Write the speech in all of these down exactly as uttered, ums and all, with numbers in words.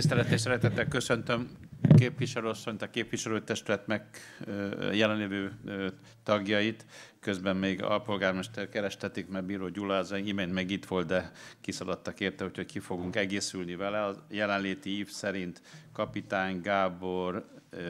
Tisztelettel és szeretettel köszöntöm képviselőasszonyt, a képviselőtestület meg jelenlévő tagjait. Közben még a polgármester kerestetik, mert Bíró Gyula az imént meg itt volt, de kiszaladtak érte, úgyhogy ki fogunk egészülni vele. A jelenléti ív szerint Kapitány Gábor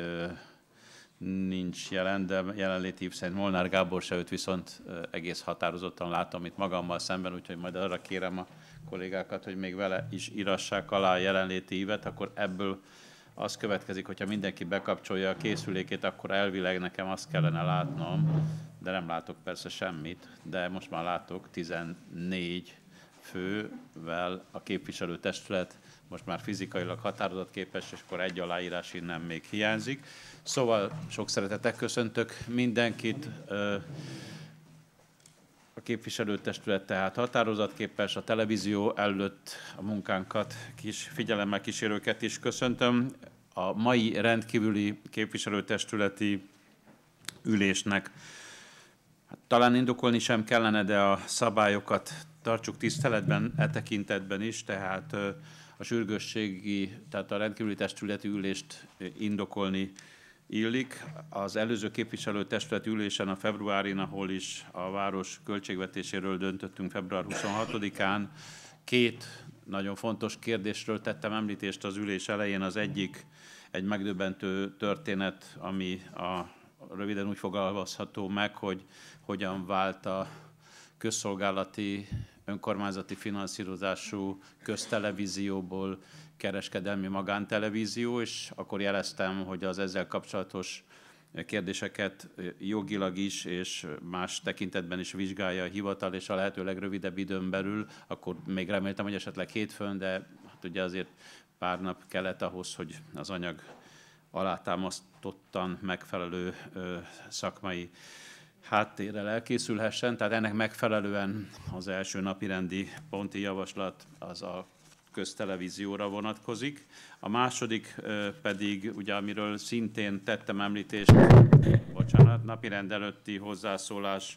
nincs jelen, de jelenléti ív szerint Molnár Gábor se, őt viszont egész határozottan látom itt magammal szemben, úgyhogy majd arra kérem a kollégákat, hogy még vele is írassák alá a jelenléti ívet, akkor ebből az következik, hogyha mindenki bekapcsolja a készülékét, akkor elvileg nekem azt kellene látnom, de nem látok persze semmit, de most már látok tizennégy fővel a képviselőtestület, most már fizikailag határozatképes, és akkor egy aláírás innen még hiányzik. Szóval sok szeretettel köszöntök mindenkit. A képviselőtestület tehát határozatképes, a televízió előtt a munkánkat, kis figyelemmel kísérőket is köszöntöm. A mai rendkívüli képviselőtestületi ülésnek hát, talán indokolni sem kellene, de a szabályokat tartsuk tiszteletben e tekintetben is, tehát a sürgősségi, tehát a rendkívüli testületi ülést indokolni illik. Az előző képviselőtestületi ülésen a februárin, ahol is a város költségvetéséről döntöttünk február huszonhatodikán, két nagyon fontos kérdésről tettem említést az ülés elején. Az egyik egy megdöbbentő történet, ami a, röviden úgy fogalmazható meg, hogy hogyan vált a közszolgálati, önkormányzati finanszírozású köztelevízióból kereskedelmi magántelevízió, és akkor jeleztem, hogy az ezzel kapcsolatos kérdéseket jogilag is és más tekintetben is vizsgálja a hivatal, és a lehető legrövidebb időn belül, akkor még reméltem, hogy esetleg hétfőn, de hát ugye azért pár nap kellett ahhoz, hogy az anyag alátámasztottan megfelelő szakmai háttérrel elkészülhessen, tehát ennek megfelelően az első napirendi ponti javaslat az a köztelevízióra vonatkozik. A második pedig, ugye, amiről szintén tettem említést, bocsánat, napirend előtti hozzászólás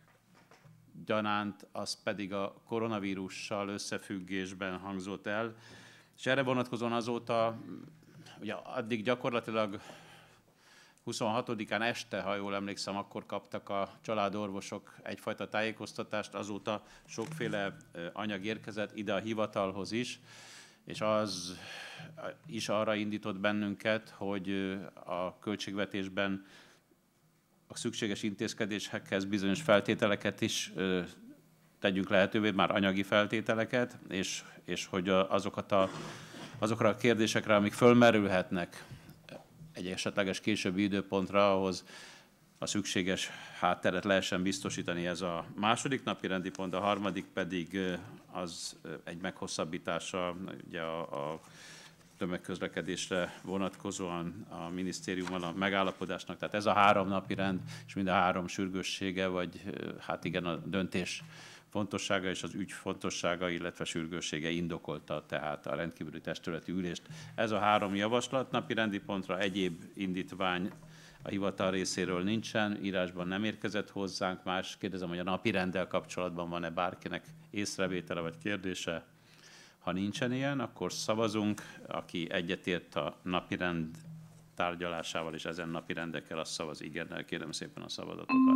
gyanánt, az pedig a koronavírussal összefüggésben hangzott el, és erre vonatkozóan azóta, ugye addig gyakorlatilag huszonhatodikán este, ha jól emlékszem, akkor kaptak a családorvosok egyfajta tájékoztatást, azóta sokféle anyag érkezett ide a hivatalhoz is, és az is arra indított bennünket, hogy a költségvetésben a szükséges intézkedésekhez bizonyos feltételeket is tegyünk lehetővé, már anyagi feltételeket, és, és hogy azokat a, azokra a kérdésekre, amik fölmerülhetnek, egy esetleges későbbi időpontra, ahhoz a szükséges hátteret lehessen biztosítani. Ez a második napi rendi pont, a harmadik pedig az egy meghosszabbítása ugye a, a tömegközlekedésre vonatkozóan a minisztériummal a megállapodásnak. Tehát ez a három napi rend, és mind a három sürgőssége, vagy hát igen, a döntés fontossága és az ügy fontossága, illetve sürgőssége indokolta tehát a rendkívüli testületi ülést. Ez a három javaslat napi rendi pontra, egyéb indítvány a hivatal részéről nincsen, írásban nem érkezett hozzánk más. Kérdezem, hogy a napi renddel kapcsolatban van-e bárkinek észrevétele vagy kérdése? Ha nincsen ilyen, akkor szavazunk. Aki egyetért a napirend tárgyalásával és ezen napirendekkel, az szavaz igennel. Kérem szépen a szavazatokat.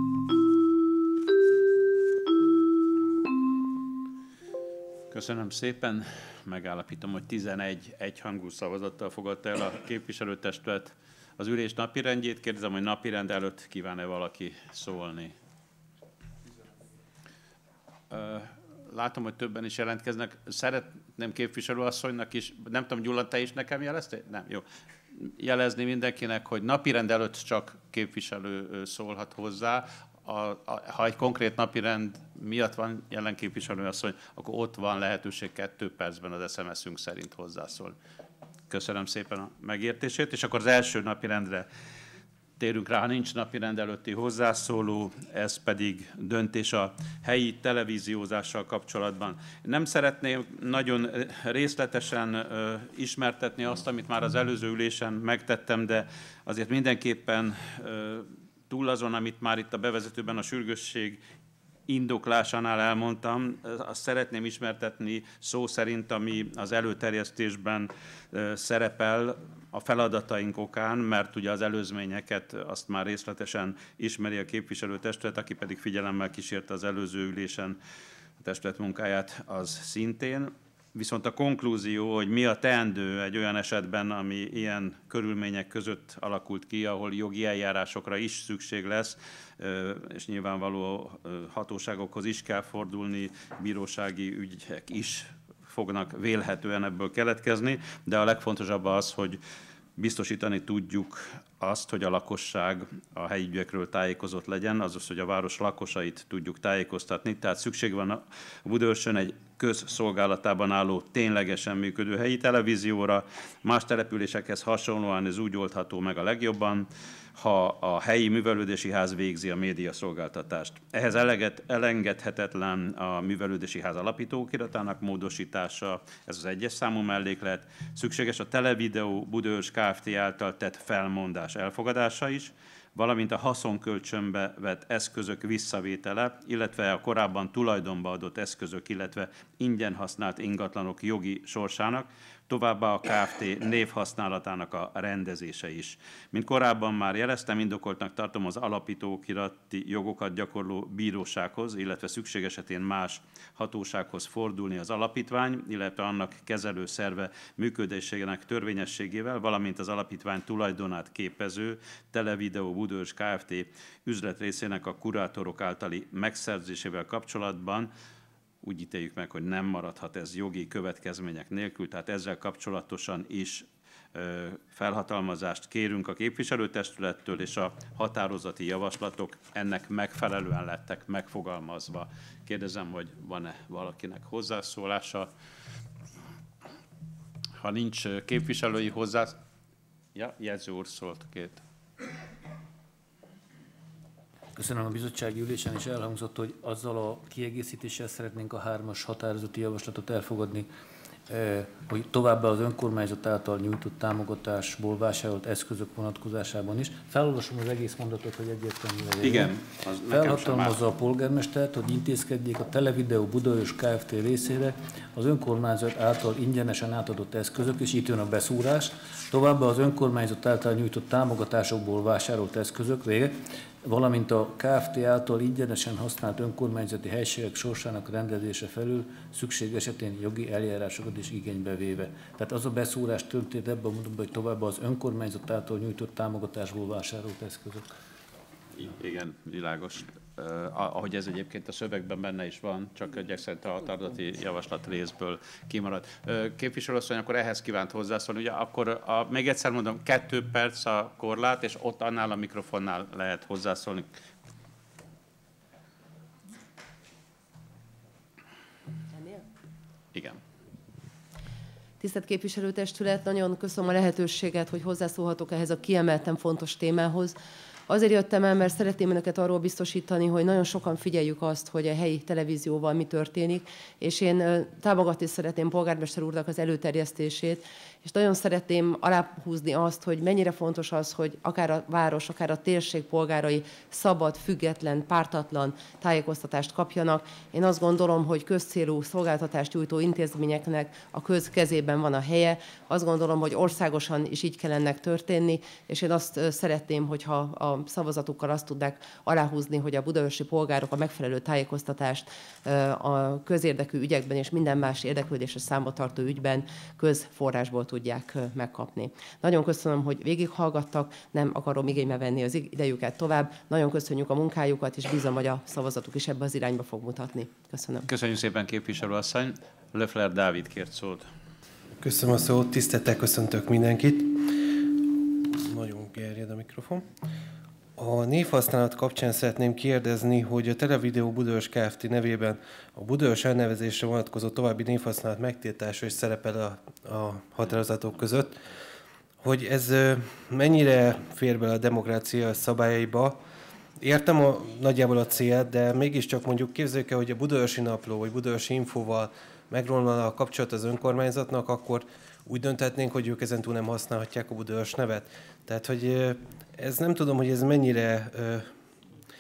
Köszönöm szépen. Megállapítom, hogy tizenegy egyhangú szavazattal fogadta el a képviselőtestület az ülés napirendjét. Kérdezem, hogy napirend előtt kíván-e valaki szólni? Látom, hogy többen is jelentkeznek. Szeretném képviselőasszonynak is, nem tudom, Gyula, te is nekem jeleztél? Nem, jó. Jelezni mindenkinek, hogy napirend előtt csak képviselő szólhat hozzá. A, a, ha egy konkrét napirend miatt van jelen képviselőasszony, akkor ott van lehetőség kettő percben az es em es-ünk szerint hozzászól. Köszönöm szépen a megértését, és akkor az első napirendre térünk rá, ha nincs napirend előtti hozzászóló, ez pedig döntés a helyi televíziózással kapcsolatban. Nem szeretném nagyon részletesen ismertetni azt, amit már az előző ülésen megtettem, de azért mindenképpen túl azon, amit már itt a bevezetőben a sürgősség indoklásánál elmondtam, azt szeretném ismertetni szó szerint, ami az előterjesztésben szerepel a feladataink okán, mert ugye az előzményeket azt már részletesen ismeri a képviselőtestület, aki pedig figyelemmel kísérte az előző ülésen a testület munkáját, az szintén. Viszont a konklúzió, hogy mi a teendő egy olyan esetben, ami ilyen körülmények között alakult ki, ahol jogi eljárásokra is szükség lesz, és nyilvánvaló hatóságokhoz is kell fordulni, bírósági ügyek is fognak vélhetően ebből keletkezni, de a legfontosabb az, hogy biztosítani tudjuk azt, hogy a lakosság a helyi ügyekről tájékozott legyen, azaz, hogy a város lakosait tudjuk tájékoztatni. Tehát szükség van a Budaörsön egy közszolgálatában álló, ténylegesen működő helyi televízióra. Más településekhez hasonlóan ez úgy oldható meg a legjobban, ha a helyi művelődési ház végzi a médiaszolgáltatást. Ehhez eleget, elengedhetetlen a művelődési ház alapítóokiratának módosítása, ez az egyes számú melléklet. Szükséges a Televideó Budaörs Kft. Által tett felmondás elfogadása is, valamint a haszonkölcsönbe vett eszközök visszavétele, illetve a korábban tulajdonba adott eszközök, illetve ingyen használt ingatlanok jogi sorsának, továbbá a Kft. Névhasználatának a rendezése is. Mint korábban már jeleztem, indokoltnak tartom az alapítókirati jogokat gyakorló bírósághoz, illetve szükség esetén más hatósághoz fordulni az alapítvány, illetve annak kezelő szerve működésének törvényességével, valamint az alapítvány tulajdonát képező Televideó Budaörs Kft. Üzletrészének a kurátorok általi megszerzésével kapcsolatban. Úgy ítéljük meg, hogy nem maradhat ez jogi következmények nélkül, tehát ezzel kapcsolatosan is ö, felhatalmazást kérünk a képviselőtestülettől, és a határozati javaslatok ennek megfelelően lettek megfogalmazva. Kérdezem, hogy van-e valakinek hozzászólása. Ha nincs képviselői hozzá... Ja, jegyző úr szólt két. Köszönöm, a bizottsági ülésen is elhangzott, hogy azzal a kiegészítéssel szeretnénk a hármas határozati javaslatot elfogadni, hogy továbbá az önkormányzat által nyújtott támogatásból vásárolt eszközök vonatkozásában is. Felolvasom az egész mondatot, hogy egyértelmű legyen. Igen. Felhatalmazza a polgármestert, hogy intézkedjék a Televideó Budaörs Kft. Részére az önkormányzat által ingyenesen átadott eszközök, és itt jön a beszúrás, továbbá az önkormányzat által nyújtott támogatásokból vásárolt eszközök, vége, valamint a Kft. Által ingyenesen használt önkormányzati helységek sorsának rendezése felül szükség esetén jogi eljárásokat is igénybe véve. Tehát az a beszúrás történt ebben a mondatban, hogy továbbá az önkormányzat által nyújtott támogatásból vásárolt eszközök. Igen, világos. Uh, ahogy ez egyébként a szövegben benne is van, csak egyek szerint a határozati javaslat részből kimaradt. Uh, képviselőasszony, akkor ehhez kívánt hozzászólni. Ugye akkor a, még egyszer mondom, kettő perc a korlát, és ott annál a mikrofonnál lehet hozzászólni. Igen. Tisztelt Képviselőtestület, nagyon köszönöm a lehetőséget, hogy hozzászólhatok ehhez a kiemelten fontos témához. Azért jöttem el, mert szeretném önöket arról biztosítani, hogy nagyon sokan figyeljük azt, hogy a helyi televízióval mi történik, és én támogatni szeretném polgármester úrnak az előterjesztését, és nagyon szeretném aláhúzni azt, hogy mennyire fontos az, hogy akár a város, akár a térség polgárai szabad, független, pártatlan tájékoztatást kapjanak. Én azt gondolom, hogy közcélú szolgáltatást nyújtó intézményeknek a köz kezében van a helye. Azt gondolom, hogy országosan is így kellene történni, és én azt szeretném, hogyha a szavazatukkal azt tudnák aláhúzni, hogy a budaörsi polgárok a megfelelő tájékoztatást a közérdekű ügyekben és minden más érdeklődésre számot tartó ügyben közforrásból tudják megkapni. Nagyon köszönöm, hogy végighallgattak, nem akarom igénybe venni az idejüket tovább. Nagyon köszönjük a munkájukat, és bízom, hogy a szavazatuk is ebbe az irányba fog mutatni. Köszönöm. Köszönjük szépen, képviselőasszony. Löffler Dávid kért szót. Köszönöm a szót, tisztelettel köszöntök mindenkit. Nagyon gerjed a mikrofon. A névhasználat kapcsán szeretném kérdezni, hogy a Televideó Budaörs Kft. Nevében a Budaörs elnevezésre vonatkozó további névhasználat megtiltása is szerepel a, a határozatok között, hogy ez mennyire fér bele a demokrácia szabályaiba. Értem a, nagyjából a célt, de mégiscsak mondjuk képzeljük el, hogy a Budaörsi Napló vagy Budaörsi Infóval megromlana a kapcsolat az önkormányzatnak, akkor úgy dönthetnénk, hogy ők ezentúl nem használhatják a Budaörs nevet. Tehát, hogy ez nem tudom, hogy ez mennyire ö,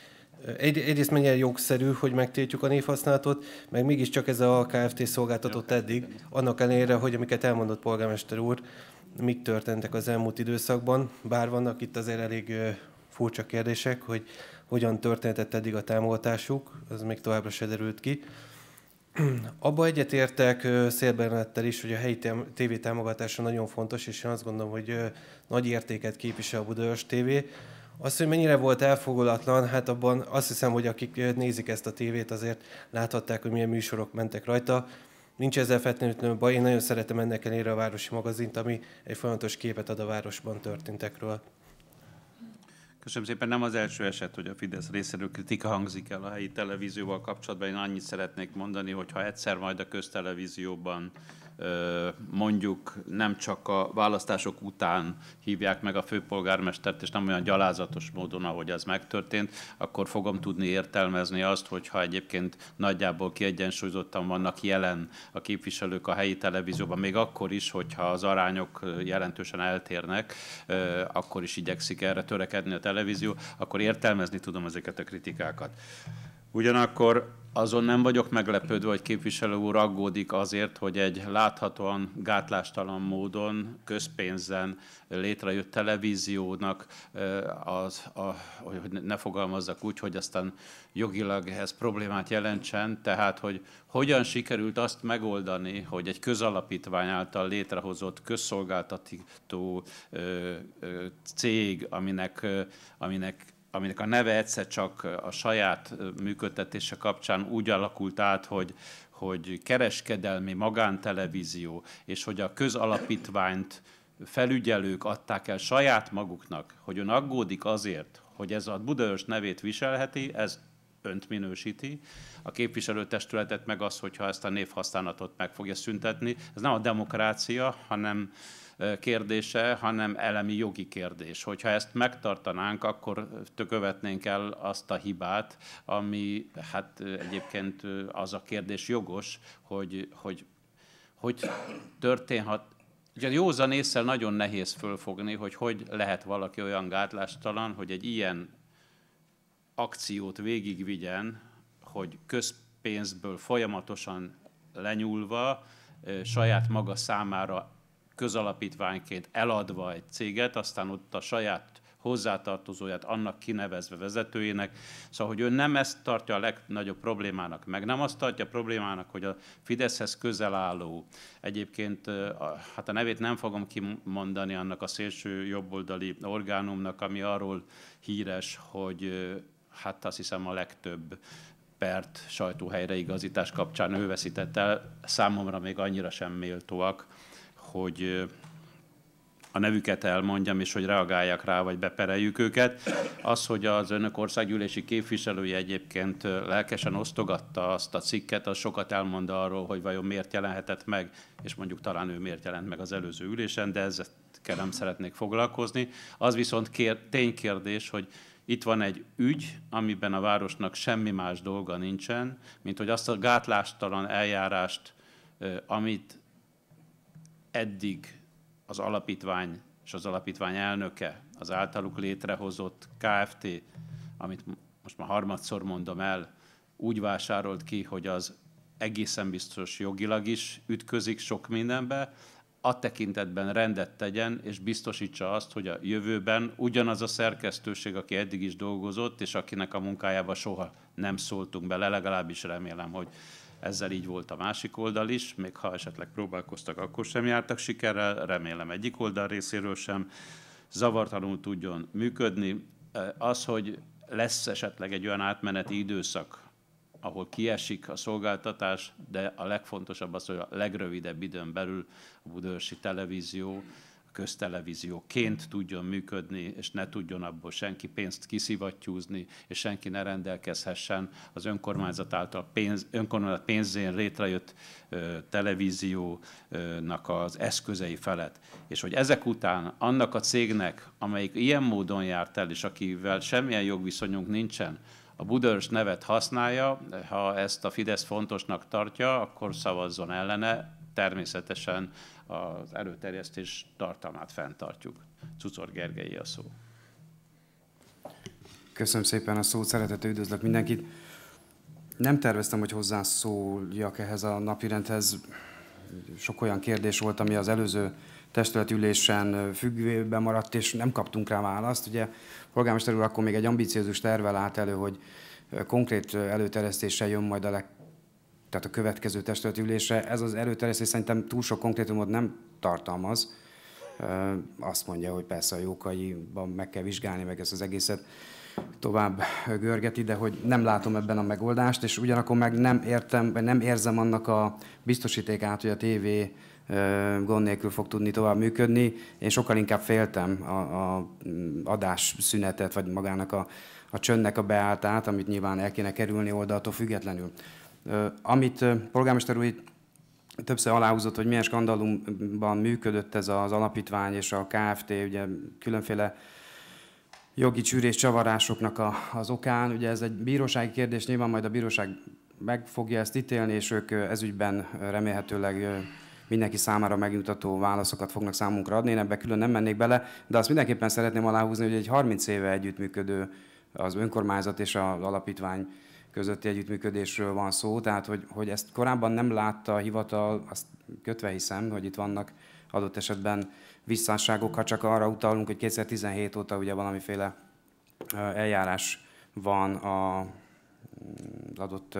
Egy, egyrészt mennyire jogszerű, hogy megtiltjuk a névhasználatot, meg mégiscsak ez a Kft. Szolgáltatott eddig, annak ellenére, hogy amiket elmondott polgármester úr, mik történtek az elmúlt időszakban, bár vannak itt azért elég furcsa kérdések, hogy hogyan történhetett eddig a támogatásuk, az még továbbra se derült ki. Abba egyetértek Szél Bernadettel is, hogy a helyi tévé támogatása nagyon fontos, és én azt gondolom, hogy nagy értéket képvisel a Budaörs té vé. Azt, hogy mennyire volt elfogulatlan, hát abban azt hiszem, hogy akik nézik ezt a tévét, azért láthatták, hogy milyen műsorok mentek rajta. Nincs ezzel feltétlenül baj, én nagyon szeretem ennek ellenére a Városi magazint, ami egy folyamatos képet ad a városban történtekről. Köszönöm szépen. Nem az első eset, hogy a Fidesz részéről kritika hangzik el a helyi televízióval kapcsolatban. Én annyit szeretnék mondani, hogy ha egyszer majd a köztelevízióban mondjuk nem csak a választások után hívják meg a főpolgármestert, és nem olyan gyalázatos módon, ahogy ez megtörtént, akkor fogom tudni értelmezni azt, hogyha egyébként nagyjából kiegyensúlyozottan vannak jelen a képviselők a helyi televízióban, még akkor is, hogyha az arányok jelentősen eltérnek, akkor is igyekszik erre törekedni a televízió, akkor értelmezni tudom ezeket a kritikákat. Ugyanakkor azon nem vagyok meglepődve, hogy képviselő úr aggódik azért, hogy egy láthatóan gátlástalan módon, közpénzen létrejött televíziónak, az, a, hogy ne fogalmazzak úgy, hogy aztán jogilag ez problémát jelentsen, tehát hogy hogyan sikerült azt megoldani, hogy egy közalapítvány által létrehozott közszolgáltató cég, aminek, aminek aminek a neve egyszer csak a saját működtetése kapcsán úgy alakult át, hogy, hogy kereskedelmi magántelevízió, és hogy a közalapítványt felügyelők adták el saját maguknak, hogy ön aggódik azért, hogy ez a Budaörs nevét viselheti, ez önt minősíti, a képviselőtestületet meg az, hogyha ezt a névhasználatot meg fogja szüntetni. Ez nem a demokrácia, hanem kérdése, hanem elemi jogi kérdés. Hogyha ezt megtartanánk, akkor követnénk el azt a hibát, ami hát egyébként az a kérdés jogos, hogy hogy, hogy történhet. Ugye józan ésszel nagyon nehéz fölfogni, hogy hogy lehet valaki olyan gátlástalan, hogy egy ilyen akciót végigvigyen, hogy közpénzből folyamatosan lenyúlva, saját maga számára közalapítványként eladva egy céget, aztán ott a saját hozzátartozóját annak kinevezve vezetőjének. Szóval, hogy ő nem ezt tartja a legnagyobb problémának, meg nem azt tartja a problémának, hogy a Fideszhez közel álló, egyébként hát a nevét nem fogom kimondani annak a szélső jobboldali orgánumnak, ami arról híres, hogy hát azt hiszem a legtöbb pert sajtóhelyreigazítás kapcsán ő veszített el, számomra még annyira sem méltóak, hogy a nevüket elmondjam, és hogy reagáljak rá, vagy bepereljük őket. Az, hogy az önök országgyűlési képviselője egyébként lelkesen osztogatta azt a cikket, az sokat elmond arról, hogy vajon miért jelenhetett meg, és mondjuk talán ő miért jelent meg az előző ülésen, de ezzel nem szeretnék foglalkozni. Az viszont kér, ténykérdés, hogy itt van egy ügy, amiben a városnak semmi más dolga nincsen, mint hogy azt a gátlástalan eljárást, amit eddig az alapítvány és az alapítvány elnöke, az általuk létrehozott Kft., amit most már harmadszor mondom el, úgy vásárolt ki, hogy az egészen biztos jogilag is ütközik sok mindenbe, a tekintetben rendet tegyen, és biztosítsa azt, hogy a jövőben ugyanaz a szerkesztőség, aki eddig is dolgozott, és akinek a munkájába soha nem szóltunk bele, legalábbis remélem, hogy ezzel így volt a másik oldal is, még ha esetleg próbálkoztak, akkor sem jártak sikerrel, remélem egyik oldal részéről sem, zavartalanul tudjon működni. Az, hogy lesz esetleg egy olyan átmeneti időszak, ahol kiesik a szolgáltatás, de a legfontosabb az, hogy a legrövidebb időn belül a budaörsi televízió köztelevízióként tudjon működni, és ne tudjon abból senki pénzt kiszivattyúzni, és senki ne rendelkezhessen az önkormányzat által pénz, önkormányzat pénzén létrejött ö, televíziónak az eszközei felett. És hogy ezek után annak a cégnek, amelyik ilyen módon járt el, és akivel semmilyen jogviszonyunk nincsen, a Budaörs nevet használja, ha ezt a Fidesz fontosnak tartja, akkor szavazzon ellene, természetesen az előterjesztés tartalmát fenntartjuk. Czuczor Gergelyi a szó. Köszönöm szépen a szót, szeretettel üdvözlök mindenkit. Nem terveztem, hogy hozzászóljak ehhez a napirendhez. Sok olyan kérdés volt, ami az előző testületülésen függőben maradt, és nem kaptunk rá választ. Ugye polgármester úr akkor még egy ambiciózus tervvel állt elő, hogy konkrét előterjesztéssel jön majd a, leg, tehát a következő testületülésre. Ez az előterjesztés szerintem túl sok konkrétumot nem tartalmaz. Azt mondja, hogy persze a Jókaiban meg kell vizsgálni, meg ezt az egészet tovább görgeti, de hogy nem látom ebben a megoldást, és ugyanakkor meg nem értem, vagy nem érzem annak a biztosítékát, hogy a tévé gond nélkül fog tudni tovább működni. Én sokkal inkább féltem a, a adásszünetet, vagy magának a, a csöndnek a beálltát, amit nyilván el kéne kerülni oldaltól függetlenül. Amit polgármester úr többször aláhúzott, hogy milyen skandalumban működött ez az alapítvány és a Kft. Ugye különféle jogi csűrés csavarásoknak a, az okán. Ugye ez egy bírósági kérdés, nyilván majd a bíróság meg fogja ezt ítélni, és ők ezügyben remélhetőleg mindenki számára megnyugtató válaszokat fognak számunkra adni. Én ebbe külön nem mennék bele, de azt mindenképpen szeretném aláhúzni, hogy egy harminc éve együttműködő az önkormányzat és az alapítvány közötti együttműködésről van szó, tehát hogy, hogy ezt korábban nem látta a hivatal, azt kötve hiszem, hogy itt vannak adott esetben visszásságok, ha csak arra utalunk, hogy kétezer-tizenhét óta ugye valamiféle eljárás van az adott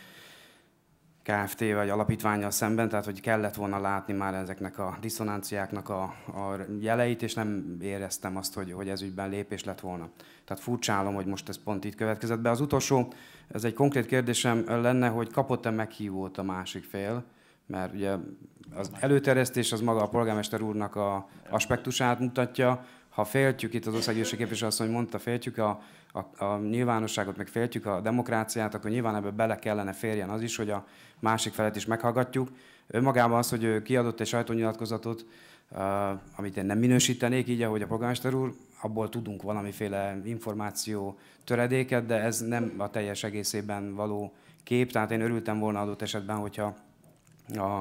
Kft. Vagy alapítvánnyal szemben, tehát hogy kellett volna látni már ezeknek a diszonanciáknak a, a jeleit, és nem éreztem azt, hogy, hogy ez ügyben lépés lett volna. Tehát furcsálom, hogy most ez pont itt következett be. Az utolsó, ez egy konkrét kérdésem lenne, hogy kapott-e meghívót a másik fél, mert ugye az előterjesztés az maga a polgármester úrnak a aspektusát mutatja. Ha féltjük, itt az országgyűlési képviselő asszony mondta, féltjük a, a, a nyilvánosságot, meg féltjük a demokráciát, akkor nyilván ebbe bele kellene férjen az is, hogy a másik felet is meghallgatjuk. Önmagában az, hogy ő kiadott egy sajtónyilatkozatot, uh, amit én nem minősítenék így, ahogy a polgármester úr, abból tudunk valamiféle információ töredéket, de ez nem a teljes egészében való kép. Tehát én örültem volna adott esetben, hogyha a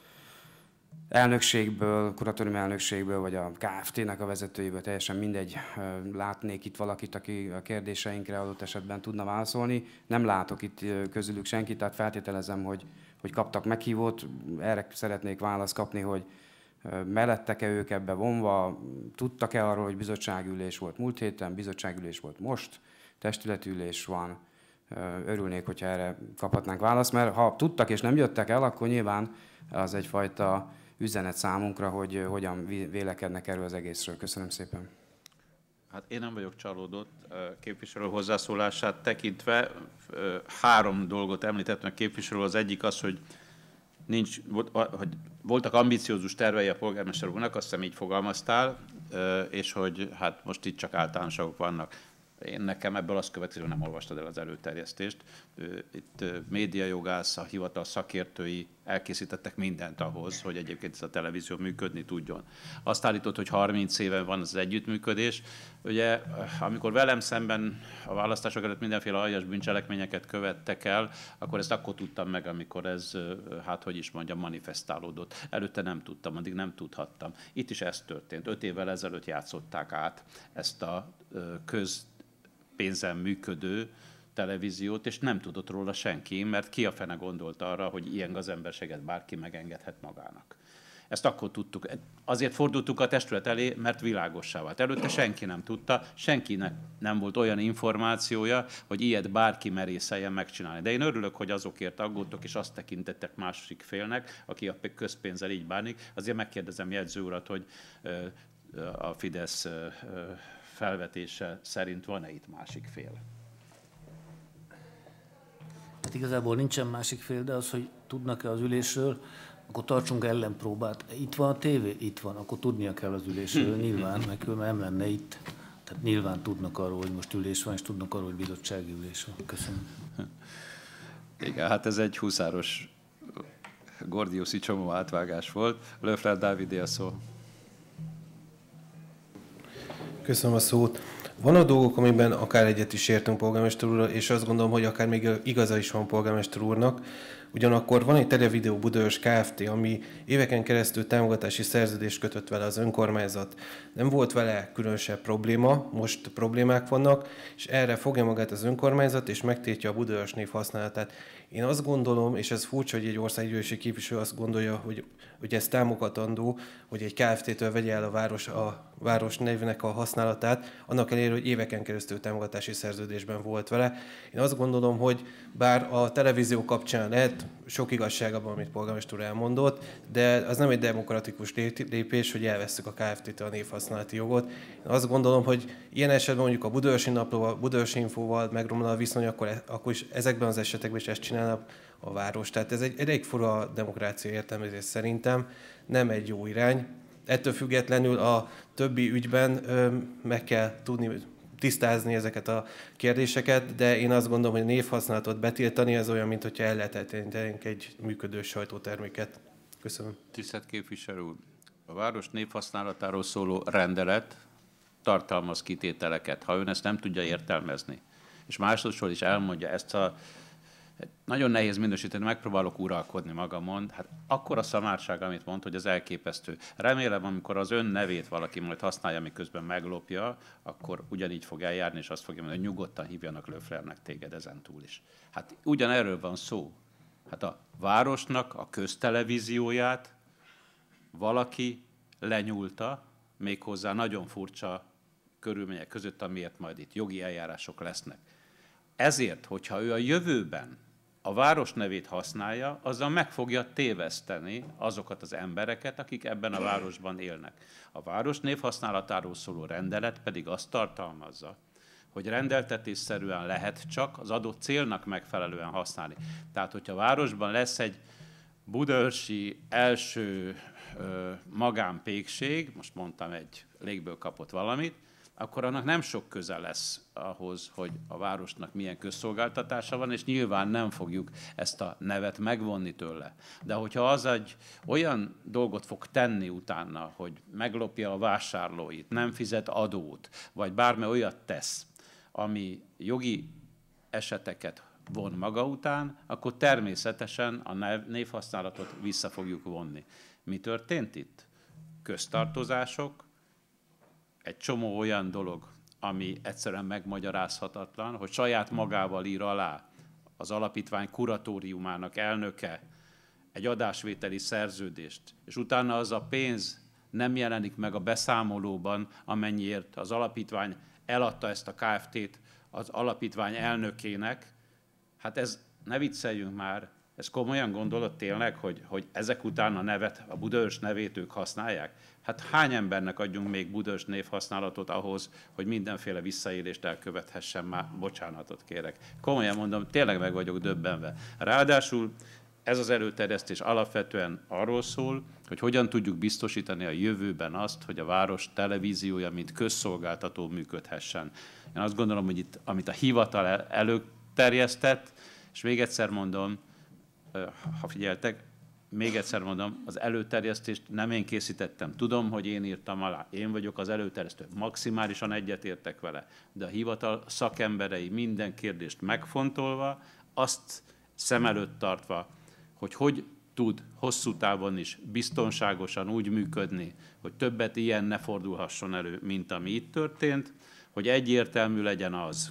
elnökségből, kuratóriumi elnökségből, vagy a Kft-nek a vezetőjéből, teljesen mindegy, látnék itt valakit, aki a kérdéseinkre adott esetben tudna válaszolni. Nem látok itt közülük senkit, tehát feltételezem, hogy, hogy kaptak meghívót. Erre szeretnék választ kapni, hogy mellettek-e ők ebbe vonva, tudtak-e arról, hogy bizottságülés volt múlt héten, bizottságülés volt most, testületülés van. Örülnék, hogyha erre kaphatnánk választ, mert ha tudtak és nem jöttek el, akkor nyilván az egyfajta üzenet számunkra, hogy hogyan vélekednek erről az egészről. Köszönöm szépen. Hát én nem vagyok csalódott képviselő hozzászólását tekintve. Három dolgot említettem a képviselő. Az egyik az, hogy, nincs, hogy voltak ambiciózus tervei a polgármester úrnak, azt hiszem így fogalmaztál, és hogy hát most itt csak általánosságok vannak. Én nekem ebből azt következő, hogy nem olvastad el az előterjesztést. Itt médiajogász, a hivatal szakértői elkészítettek mindent ahhoz, hogy egyébként ez a televízió működni tudjon. Azt állított, hogy harminc éve van az együttműködés. Ugye, amikor velem szemben a választások előtt mindenféle aljas bűncselekményeket követtek el, akkor ezt akkor tudtam meg, amikor ez, hát hogy is mondjam, manifestálódott. Előtte nem tudtam, addig nem tudhattam. Itt is ez történt. Öt évvel ezelőtt játszották át ezt a köz pénzen működő televíziót, és nem tudott róla senki, mert ki a fene gondolt arra, hogy ilyen gazemberséget bárki megengedhet magának. Ezt akkor tudtuk. Azért fordultuk a testület elé, mert világossá vált. Előtte senki nem tudta, senkinek nem volt olyan információja, hogy ilyet bárki merészeljen megcsinálni. De én örülök, hogy azokért aggódtok, és azt tekintettek másik félnek, aki a közpénzzel így bánik. Azért megkérdezem jegyző urat, hogy a Fidesz felvetése szerint van-e itt másik fél? Hát igazából nincsen másik fél, de az, hogy tudnak-e az ülésről, akkor tartsunk ellenpróbát. Itt van a tévé? Itt van. Akkor tudnia kell az ülésről, nyilván, meg különben nem lenne itt. Tehát nyilván tudnak arról, hogy most ülés van, és tudnak arról, hogy bizottsági ülés van. Köszönöm. Igen, hát ez egy huszáros gordiuszi csomó átvágás volt. Löfler Dávidé a szó. Köszönöm a szót. Vannak dolgok, amiben akár egyet is értünk polgármester úrral, és azt gondolom, hogy akár még igaza is van polgármester úrnak. Ugyanakkor van egy Televideo Budaörs Kft., ami éveken keresztül támogatási szerződést kötött vele az önkormányzat. Nem volt vele különösebb probléma, most problémák vannak, és erre fogja magát az önkormányzat, és megtiltja a Budaörs név használatát. Én azt gondolom, és ez furcsa, hogy egy országgyűlési képviselő azt gondolja, hogy, hogy ez támogatandó, hogy egy Kft-től vegye el a város, a város nevnek a használatát, annak ellenére, hogy éveken keresztül támogatási szerződésben volt vele. Én azt gondolom, hogy bár a televízió kapcsán lehet sok igazság abban, amit polgármester elmondott, de az nem egy demokratikus lépés, hogy elvesszük a Kft-től a névhasználati jogot. Én azt gondolom, hogy ilyen esetben mondjuk a Budaörsi Naplóval, Budaörsi Infóval megromlana a viszony, akkor, akkor is ezekben az esetekben is ezt csinálna a város. Tehát ez egy elég fura demokrácia értelmezés szerintem, nem egy jó irány. Ettől függetlenül a többi ügyben ö, meg kell tudni tisztázni ezeket a kérdéseket, de én azt gondolom, hogy a névhasználatot betiltani, ez olyan, mint hogyha ellehetetlenítenénk egy működő sajtóterméket. Köszönöm. Tisztelt képviselő úr, a város névhasználatáról szóló rendelet tartalmaz kitételeket, ha ön ezt nem tudja értelmezni, és másodszor is elmondja ezt a nagyon nehéz minősíteni, megpróbálok uralkodni magamon. Hát akkora szamárság, amit mond, hogy az elképesztő. Remélem, amikor az ön nevét valaki majd használja, miközben meglopja, akkor ugyanígy fog eljárni, és azt fogja mondani, hogy nyugodtan hívjanak Löfflernek téged ezen túl is. Hát ugyanerről van szó. Hát a városnak a köztelevízióját valaki lenyúlta, méghozzá nagyon furcsa körülmények között, amiért majd itt jogi eljárások lesznek. Ezért, hogyha ő a jövőben a város nevét használja, azzal meg fogja téveszteni azokat az embereket, akik ebben a városban élnek. A város név használatáról szóló rendelet pedig azt tartalmazza, hogy rendeltetésszerűen lehet csak az adott célnak megfelelően használni. Tehát, hogyha a városban lesz egy budaörsi első ö, magánpékség, most mondtam egy légből kapott valamit, akkor annak nem sok köze lesz ahhoz, hogy a városnak milyen közszolgáltatása van, és nyilván nem fogjuk ezt a nevet megvonni tőle. De hogyha az egy olyan dolgot fog tenni utána, hogy meglopja a vásárlóit, nem fizet adót, vagy bármi olyat tesz, ami jogi eseteket von maga után, akkor természetesen a névhasználatot vissza fogjuk vonni. Mi történt itt? Köztartozások, egy csomó olyan dolog, ami egyszerűen megmagyarázhatatlan, hogy saját magával ír alá az alapítvány kuratóriumának elnöke egy adásvételi szerződést, és utána az a pénz nem jelenik meg a beszámolóban, amennyiért az alapítvány eladta ezt a Kft-t az alapítvány elnökének. Hát ez, ne vicceljünk már, ez komolyan gondolod tényleg, hogy, hogy ezek után a nevet, a Budaörs nevét ők használják? Hát hány embernek adjunk még Budaörs névhasználatot ahhoz, hogy mindenféle visszaélést elkövethessen, már bocsánatot kérek. Komolyan mondom, tényleg meg vagyok döbbenve. Ráadásul ez az előterjesztés alapvetően arról szól, hogy hogyan tudjuk biztosítani a jövőben azt, hogy a város televíziója, mint közszolgáltató működhessen. Én azt gondolom, hogy itt, amit a hivatal előterjesztett, és még egyszer mondom, ha figyeltek, még egyszer mondom, az előterjesztést nem én készítettem. Tudom, hogy én írtam alá. Én vagyok az előterjesztő. Maximálisan egyetértek vele. De a hivatal szakemberei minden kérdést megfontolva, azt szem előtt tartva, hogy hogy tud hosszú távon is biztonságosan úgy működni, hogy többet ilyen ne fordulhasson elő, mint ami itt történt, hogy egyértelmű legyen az,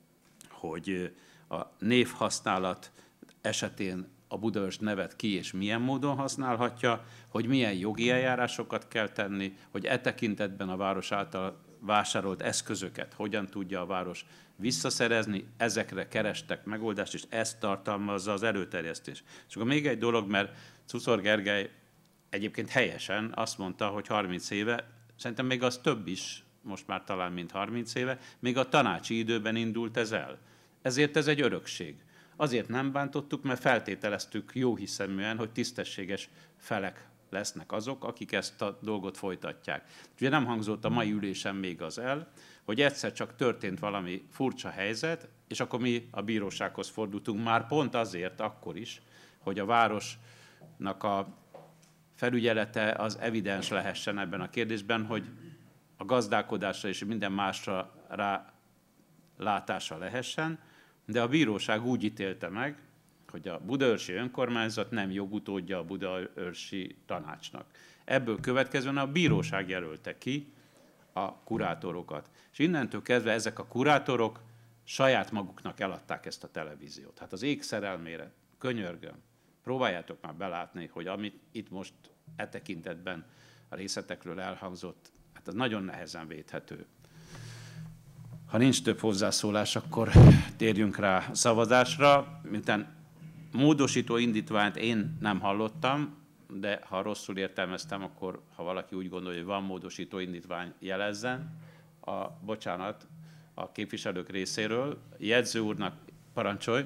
hogy a névhasználat esetén a Budaörs nevet ki és milyen módon használhatja, hogy milyen jogi eljárásokat kell tenni, hogy e tekintetben a város által vásárolt eszközöket hogyan tudja a város visszaszerezni, ezekre kerestek megoldást, és ezt tartalmazza az előterjesztés. És akkor még egy dolog, mert Czuszor Gergely egyébként helyesen azt mondta, hogy harminc éve, szerintem még az több is, most már talán mint harminc éve, még a tanácsi időben indult ez el. Ezért ez egy örökség. Azért nem bántottuk, mert feltételeztük jóhiszeműen, hogy tisztességes felek lesznek azok, akik ezt a dolgot folytatják. Ugye nem hangzott a mai ülésen még az el, hogy egyszer csak történt valami furcsa helyzet, és akkor mi a bírósághoz fordultunk már pont azért akkor is, hogy a városnak a felügyelete az evidens lehessen ebben a kérdésben, hogy a gazdálkodásra és minden másra rá látása lehessen, de a bíróság úgy ítélte meg, hogy a budaörsi önkormányzat nem jogutódja a budaörsi tanácsnak. Ebből következően a bíróság jelölte ki a kurátorokat. És innentől kezdve ezek a kurátorok saját maguknak eladták ezt a televíziót. Hát az ég szerelmére, könyörgöm, próbáljátok már belátni, hogy amit itt most e tekintetben a részletekről elhangzott, hát az nagyon nehezen védhető. Ha nincs több hozzászólás, akkor térjünk rá a szavazásra. Miután módosító indítványt én nem hallottam, de ha rosszul értelmeztem, akkor ha valaki úgy gondolja, hogy van módosító indítvány, jelezzen. A, bocsánat, a képviselők részéről. Jegyző úrnak parancsolj.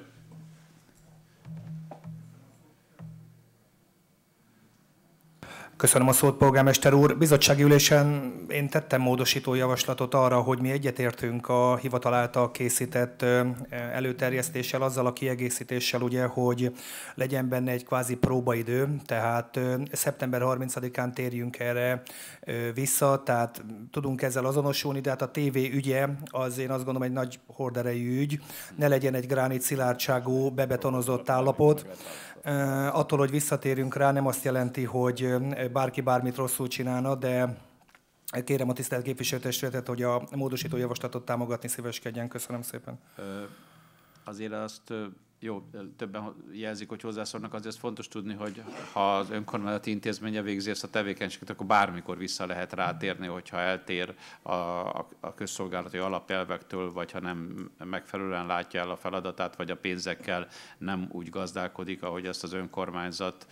Köszönöm a szót, polgármester úr. Bizottsági ülésen én tettem módosító javaslatot arra, hogy mi egyetértünk a hivatal által készített előterjesztéssel, azzal a kiegészítéssel, ugye, hogy legyen benne egy kvázi próbaidő, tehát szeptember harmincadikán térjünk erre vissza, tehát tudunk ezzel azonosulni, de hát a tévé ügye az én azt gondolom egy nagy horderejű ügy, ne legyen egy gránit szilárdságú, bebetonozott állapot. Attól, hogy visszatérünk rá, nem azt jelenti, hogy bárki bármit rosszul csinálna, de kérem a tisztelt képviselőtestületet, hogy a módosító javaslatot támogatni szíveskedjen. Köszönöm szépen. Azért azt jó, többen jelzik, hogy hozzászólnak, azért fontos tudni, hogy ha az önkormányzati intézménye végzi ezt a tevékenységet, akkor bármikor vissza lehet rátérni, hogyha eltér a, a, a közszolgálati alapelvektől, vagy ha nem megfelelően látja el a feladatát, vagy a pénzekkel nem úgy gazdálkodik, ahogy ezt az önkormányzat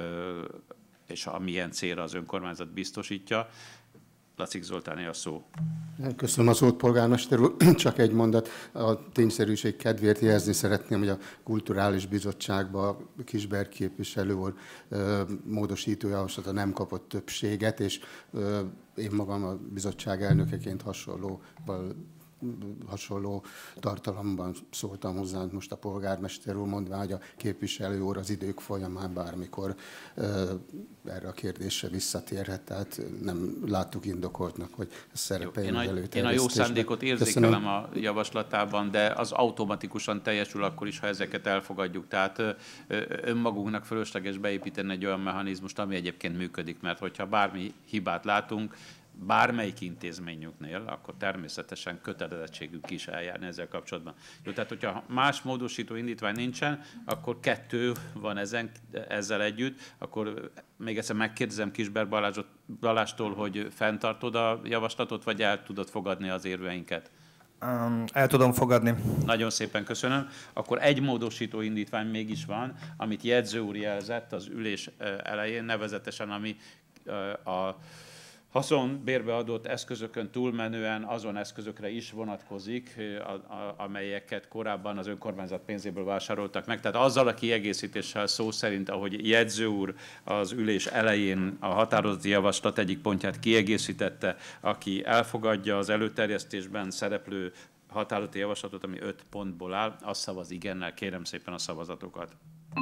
és amilyen célra az önkormányzat biztosítja. Lacik Zoltáné a szó. Köszönöm a szót, polgármester úr. Csak egy mondat. A tényszerűség kedvéért jelezni szeretném, hogy a Kulturális Bizottságban Kisberg képviselő úr módosító javaslata nem kapott többséget, és én magam a bizottság elnökeként hasonlóval hasonló tartalomban szóltam hozzá, most a polgármester úr, mondván, hogy a képviselő úr az idők folyamán bármikor erre a kérdésre visszatérhet, tehát nem láttuk indokoltnak, hogy ez szerepeljen az előterjesztésben. Én a jó szándékot érzékelem a javaslatában, de az automatikusan teljesül akkor is, ha ezeket elfogadjuk. Tehát önmagunknak fölösleges beépíteni egy olyan mechanizmust, ami egyébként működik, mert hogyha bármi hibát látunk, bármelyik intézményüknél, akkor természetesen kötelezettségük is eljárni ezzel kapcsolatban. Jó, tehát, hogyha más módosító indítvány nincsen, akkor kettő van ezen, ezzel együtt, akkor még egyszer megkérdezem Kisberg Balázsot, Balástól, hogy fenntartod a javaslatot, vagy el tudod fogadni az érveinket? Um, el tudom fogadni. Nagyon szépen köszönöm. Akkor egy módosító indítvány mégis van, amit jegyző úr jelzett az ülés elején, nevezetesen ami a haszonbérbe adott eszközökön túlmenően azon eszközökre is vonatkozik, amelyeket korábban az önkormányzat pénzéből vásároltak meg. Tehát azzal a kiegészítéssel szó szerint, ahogy jegyző úr az ülés elején a határozati javaslat egyik pontját kiegészítette, aki elfogadja az előterjesztésben szereplő határozati javaslatot, ami öt pontból áll, az szavaz igennel. Kérem szépen a szavazatokat.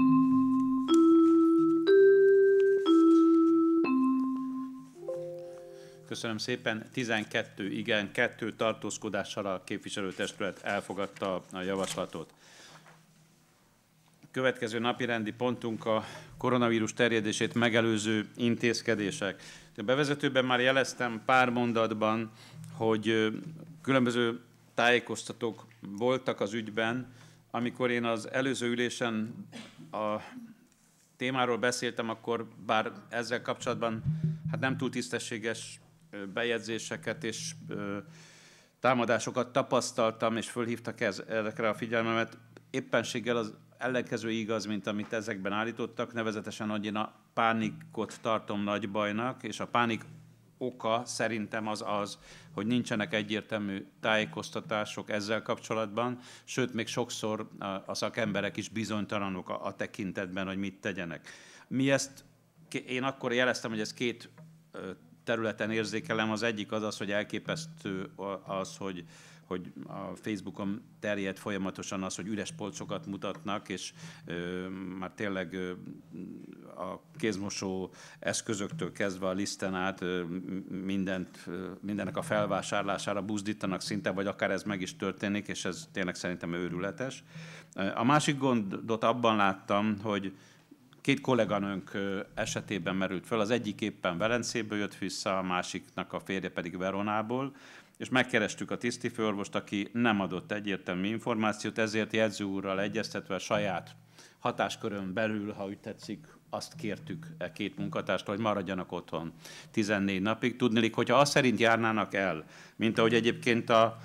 Köszönöm szépen. tizenkettő igen, kettő tartózkodással a képviselőtestület elfogadta a javaslatot. Következő napirendi pontunk a koronavírus terjedését megelőző intézkedések. A bevezetőben már jeleztem pár mondatban, hogy különböző tájékoztatók voltak az ügyben. Amikor én az előző ülésen a témáról beszéltem, akkor bár ezzel kapcsolatban hát nem túl tisztességes bejegyzéseket és ö, támadásokat tapasztaltam, és fölhívtak ez, ezekre a figyelmemet. Éppenséggel az ellenkező igaz, mint amit ezekben állítottak, nevezetesen, hogy én a pánikot tartom nagy bajnak, és a pánik oka szerintem az az, hogy nincsenek egyértelmű tájékoztatások ezzel kapcsolatban, sőt, még sokszor a, a szakemberek is bizonytalanok a, a tekintetben, hogy mit tegyenek. Mi ezt, én akkor jeleztem, hogy ez két területen érzékelem. Az egyik az az, hogy elképesztő az, hogy, hogy a Facebookon terjed folyamatosan az, hogy üres polcokat mutatnak, és ö, már tényleg ö, a kézmosó eszközöktől kezdve a liszten át mindent, mindennek a felvásárlására buzdítanak szinte, vagy akár ez meg is történik, és ez tényleg szerintem őrületes. A másik gondot abban láttam, hogy két kolléganőnk esetében merült föl, az egyik éppen Velencéből jött vissza, a másiknak a férje pedig Veronából, és megkerestük a tisztifőorvost, aki nem adott egyértelmű információt, ezért jegyző úrral egyeztetve a saját hatáskörön belül, ha úgy tetszik, azt kértük e két munkatárstól, hogy maradjanak otthon tizennégy napig. Tudniillik, hogyha azt szerint járnának el, mint ahogy egyébként a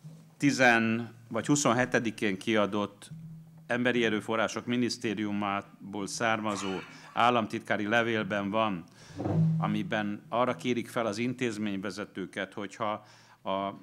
tíz vagy huszonhetedikén kiadott Emberi Erőforrások Minisztériumából származó államtitkári levélben van, amiben arra kérik fel az intézményvezetőket, hogyha a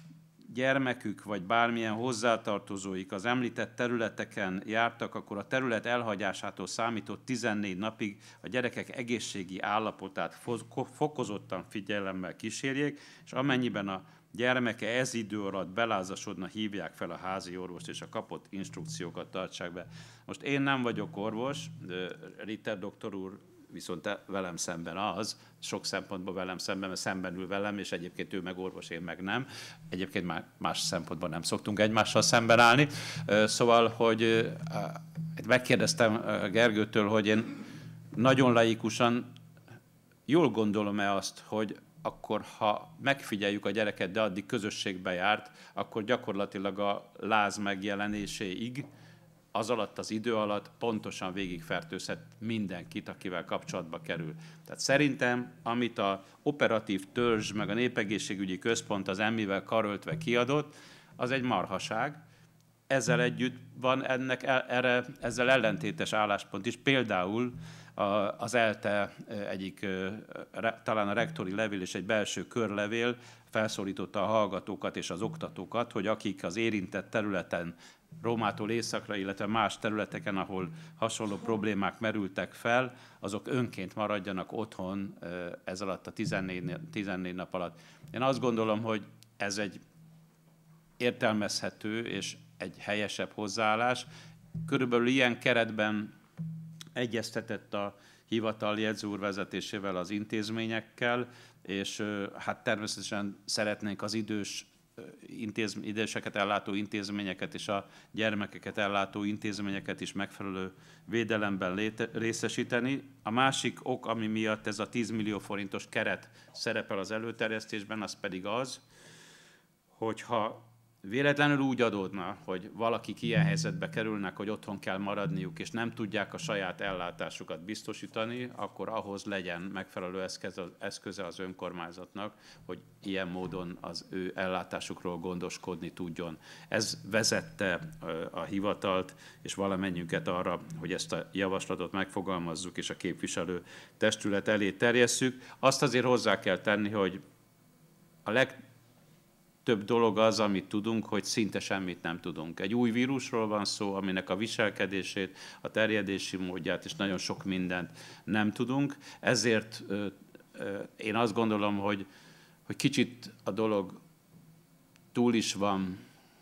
gyermekük vagy bármilyen hozzátartozóik az említett területeken jártak, akkor a terület elhagyásától számított tizennégy napig a gyerekek egészségi állapotát fokozottan figyelemmel kísérjék, és amennyiben a gyermeke ez idő alatt belázasodna, hívják fel a házi orvost, és a kapott instrukciókat tartsák be. Most én nem vagyok orvos, Ritter doktor úr viszont velem szemben az, sok szempontból velem szemben, mert szemben ül velem, és egyébként ő meg orvos, én meg nem. Egyébként már más szempontból nem szoktunk egymással szemben állni. Szóval, hogy megkérdeztem Gergőtől, hogy én nagyon laikusan jól gondolom-e azt, hogy akkor, ha megfigyeljük a gyereket, de addig közösségbe járt, akkor gyakorlatilag a láz megjelenéséig, az alatt az idő alatt pontosan végigfertőzhet mindenkit, akivel kapcsolatba kerül. Tehát szerintem, amit a operatív törzs meg a népegészségügyi központ az emmivel karöltve kiadott, az egy marhaság. Ezzel együtt van ennek erre, ezzel ellentétes álláspont is. Például az ELTE egyik, talán a rektori levél és egy belső körlevél felszólította a hallgatókat és az oktatókat, hogy akik az érintett területen, Rómától északra, illetve más területeken, ahol hasonló problémák merültek fel, azok önként maradjanak otthon ez alatt a tizennégy, tizennégy nap alatt. Én azt gondolom, hogy ez egy értelmezhető és egy helyesebb hozzáállás. Körülbelül ilyen keretben egyeztetett a hivatal jegyző úr vezetésével az intézményekkel, és hát természetesen szeretnénk az idős Intéz, időseket ellátó intézményeket és a gyermekeket ellátó intézményeket is megfelelő védelemben léte, részesíteni. A másik ok, ami miatt ez a tíz millió forintos keret szerepel az előterjesztésben, az pedig az, hogyha véletlenül úgy adódna, hogy valakik ilyen helyzetbe kerülnek, hogy otthon kell maradniuk, és nem tudják a saját ellátásukat biztosítani, akkor ahhoz legyen megfelelő eszköze az önkormányzatnak, hogy ilyen módon az ő ellátásukról gondoskodni tudjon. Ez vezette a hivatalt, és valamennyünket arra, hogy ezt a javaslatot megfogalmazzuk, és a képviselő testület elé terjesszük. Azt azért hozzá kell tenni, hogy a leg több dolog az, amit tudunk, hogy szinte semmit nem tudunk. Egy új vírusról van szó, aminek a viselkedését, a terjedési módját és nagyon sok mindent nem tudunk. Ezért ö, ö, én azt gondolom, hogy, hogy kicsit a dolog túl is van.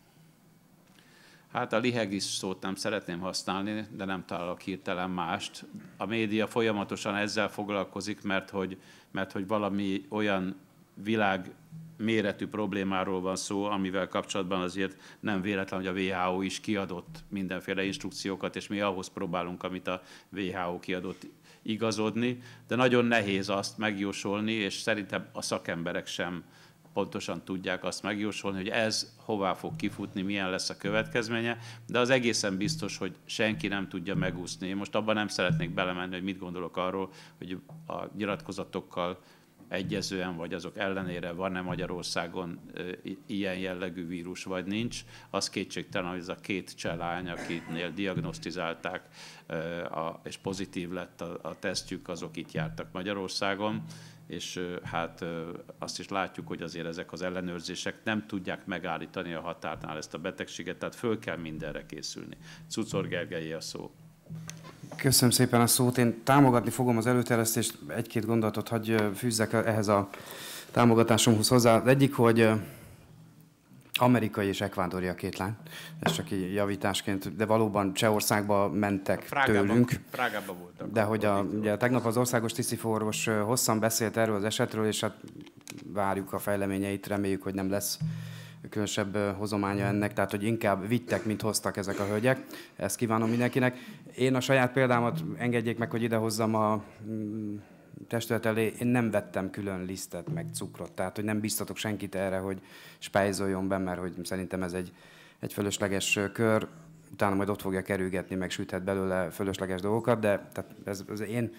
Hát a lihegis szót nem szeretném használni, de nem találok hirtelen mást. A média folyamatosan ezzel foglalkozik, mert hogy, mert hogy valami olyan világ méretű problémáról van szó, amivel kapcsolatban azért nem véletlen, hogy a vé há o is kiadott mindenféle instrukciókat, és mi ahhoz próbálunk, amit a vé há o kiadott, igazodni, de nagyon nehéz azt megjósolni, és szerintem a szakemberek sem pontosan tudják azt megjósolni, hogy ez hová fog kifutni, milyen lesz a következménye, de az egészen biztos, hogy senki nem tudja megúszni. Én most abban nem szeretnék belemenni, hogy mit gondolok arról, hogy a nyilatkozatokkal egyezően, vagy azok ellenére van-e Magyarországon ilyen jellegű vírus, vagy nincs. Az kétségtelen, hogy ez a két cselány, akinél diagnosztizálták, és pozitív lett a tesztjük, azok itt jártak Magyarországon, és hát azt is látjuk, hogy azért ezek az ellenőrzések nem tudják megállítani a határnál ezt a betegséget, tehát föl kell mindenre készülni. Cucor Gergelyé a szó. Köszönöm szépen a szót. Én támogatni fogom az előterjesztést. Egy-két gondolatot hagy fűzzek ehhez a támogatásomhoz hozzá. Az egyik, hogy Amerikai és ekvádori a két lány, ez csak így javításként, de valóban Csehországba mentek Prágában, tőlünk. Prágában voltak. De hogy a, ugye, tegnap az országos tisztifőorvos hosszan beszélt erről az esetről, és hát várjuk a fejleményeit, reméljük, hogy nem lesz különösebb hozománya ennek, tehát hogy inkább vittek, mint hoztak ezek a hölgyek. Ezt kívánom mindenkinek. Én a saját példámat engedjék meg, hogy idehozzam a testület elé. Én nem vettem külön lisztet, meg cukrot, tehát hogy nem biztatok senkit erre, hogy spájzoljon be, mert hogy szerintem ez egy, egy fölösleges kör. Utána majd ott fogja kerülgetni, meg süthet belőle fölösleges dolgokat, de tehát ez, ez én